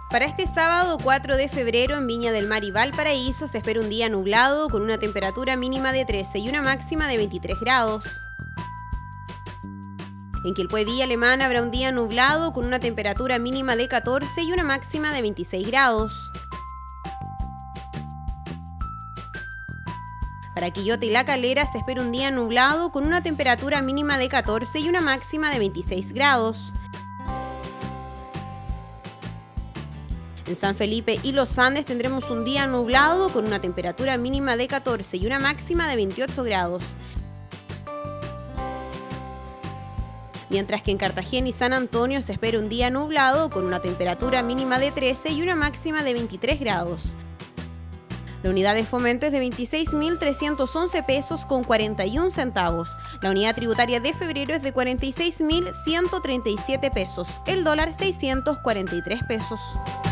Para este sábado 4 de febrero en Viña del Mar y Valparaíso se espera un día nublado con una temperatura mínima de 13 y una máxima de 23 grados. En Quilpué, Villa Alemana, habrá un día nublado con una temperatura mínima de 14 y una máxima de 26 grados. Para Quillota y La Calera se espera un día nublado con una temperatura mínima de 14 y una máxima de 26 grados. En San Felipe y Los Andes tendremos un día nublado con una temperatura mínima de 14 y una máxima de 28 grados. Mientras que en Cartagena y San Antonio se espera un día nublado con una temperatura mínima de 13 y una máxima de 23 grados. La unidad de fomento es de 26.311 pesos con 41 centavos. La unidad tributaria de febrero es de 46.137 pesos. El dólar 643 pesos.